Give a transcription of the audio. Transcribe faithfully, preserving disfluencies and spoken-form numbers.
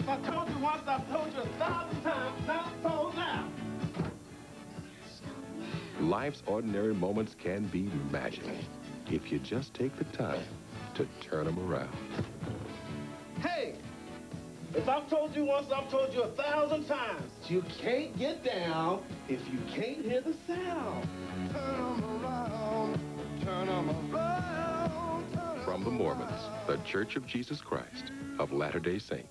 I told you once, I've told you a thousand times, not so now. Life's ordinary moments can be magic if you just take the time to turn them around. Hey, if I've told you once, I've told you a thousand times. You can't get down if you can't hear the sound. Turn 'em around, turn 'em around, turn 'em From the Mormons, the Church of Jesus Christ of Latter-day Saints.